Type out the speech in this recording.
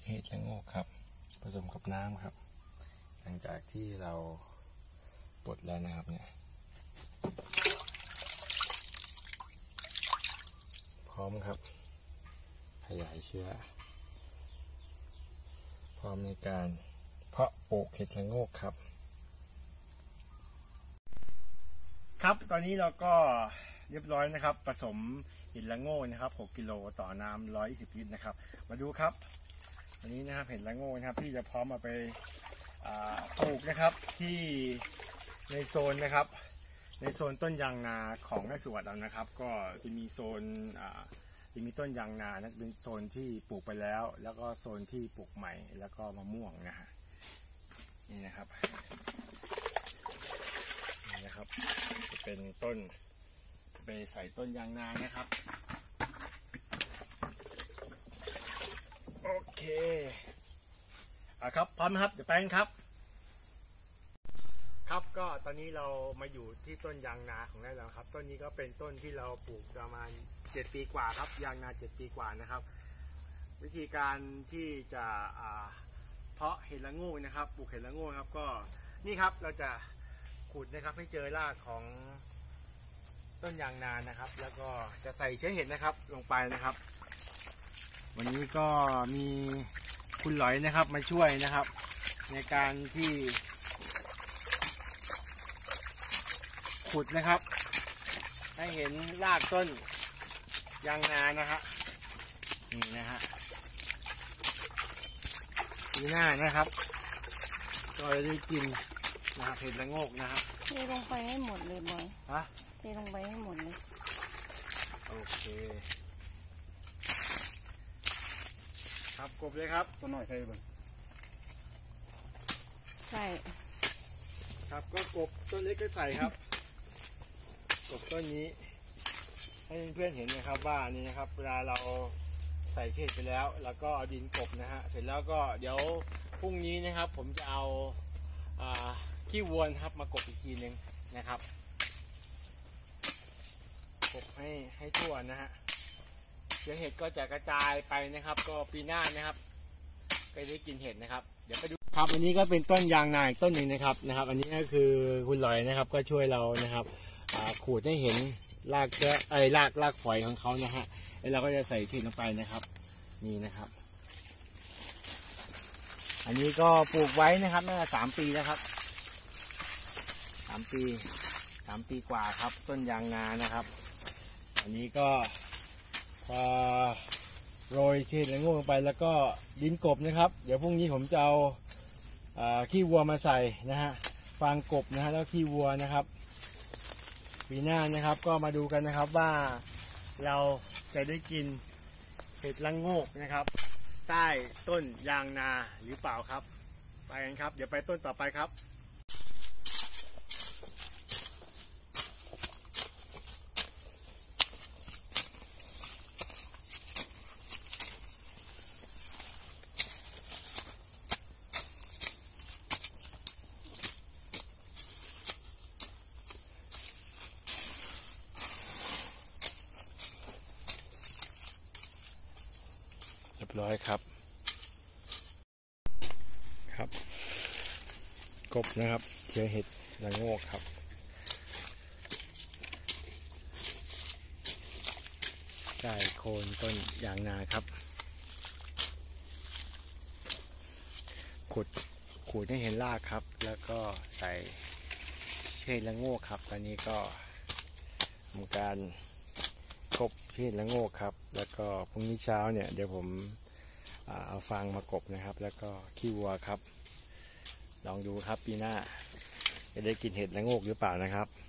เห็ดละโงกครับผสมกับน้ำครับหลังจากที่เราบดแล้วนะครับเนี่ยพร้อมครับขยายเชื้อพร้อมในการเพาะปลูกเห็ดละโงกครับครับตอนนี้เราก็เรียบร้อยนะครับผสมเห็ดละโงกนะครับ6 กิโลต่อน้ำ120 ลิตรนะครับมาดูครับอันนี้นะครับเห็ดละโงกนะครับที่จะพร้อมมาไปปลูกนะครับที่ในโซนนะครับในโซนต้นยางนาของแม่สวดเรานะครับก็จะมีโซนจะมีต้นยางนานะเป็นโซนที่ปลูกไปแล้วแล้วก็โซนที่ปลูกใหม่แล้วก็มะม่วงนะฮะนี่นะครับนี่นะครับจะเป็นต้นไปใส่ต้นยางนานะครับโอเคครับพร้อมครับเดี๋ยวไปกันครับครับก็ตอนนี้เรามาอยู่ที่ต้นยางนาของเราแล้วครับต้นนี้ก็เป็นต้นที่เราปลูกประมาณ7 ปีกว่าครับยางนา7 ปีกว่านะครับวิธีการที่จะเพาะเห็ดละโงกนะครับปลูกเห็ดละโงกครับก็นี่ครับเราจะขุดนะครับให้เจอรากของต้นยางนานะครับแล้วก็จะใส่เชื้อเห็ดนะครับลงไปนะครับวันนี้ก็มีคุณหลอยนะครับมาช่วยนะครับในการที่ขุดนะครับให้เห็นรากต้นยางนานะฮะนี่นะฮะปีหน้านะครับก็จะได้กินนะครับเห็ดละโงกนะครับเทลงไปให้หมดเลยบอยเทลงไปให้หมดเลยโอเคครับกบเลยครับต้นหน่อยใส่บ้างใส่ครับก็กบต้นเล็กก็ใส่ครับกบต้นนี้ให้เพื่อนๆเห็นนะครับว่านี่นะครับเวลาเราใส่เห็ดไปแล้วแล้วก็เอาดินกบนะฮะเสร็จแล้วก็เดี๋ยวพรุ่งนี้นะครับผมจะเอาขี้วัวครับมากบอีกทีนึงนะครับกบให้ทั่วนะฮะเดี๋ยวเห็ดก็จะกระจายไปนะครับก็ปีหน้านะครับก็ได้กินเห็ดนะครับเดี๋ยวไปดูครับอันนี้ก็เป็นต้นยางนาอีกต้นหนึ่งนะครับอันนี้ก็คือคุณหลอยนะครับก็ช่วยเรานะครับขูดให้เห็นรากเชื้อรากฝอยของเขานะฮะแล้วเราก็จะใส่ที่ลงไปนะครับนี่นะครับอันนี้ก็ปลูกไว้นะครับน่าจะ3 ปีแล้วครับ3 ปีกว่าครับต้นยางนานะครับอันนี้ก็พอโรยเศษละโงกลงไปแล้วก็ดินกบนะครับเดี๋ยวพรุ่งนี้ผมจะเอาขี้วัวมาใส่นะฮะฟางกบนะฮะแล้วขี้วัวนะครับปีหน้านะครับก็มาดูกันนะครับว่าเราจะได้กินเห็ดละโงกนะครับใต้ต้นยางนาหรือเปล่าครับไปกันครับเดี๋ยวไปต้นต่อไปครับเรียบร้อยครับกบนะครับเจอเห็ดละโงกครับใต้โคนต้นยางนาครับขูดให้เห็นรากครับแล้วก็ใส่เห็ดละโงกครับตอนนี้ก็ทำการกบเห็ดละโงกครับแล้วก็พรุ่งนี้เช้าเนี่ยเดี๋ยวผมเอาฟางมากบนะครับแล้วก็ขี้วัวครับลองดูครับปีหน้าจะได้กินเห็ดละโงกหรือเปล่านะครับ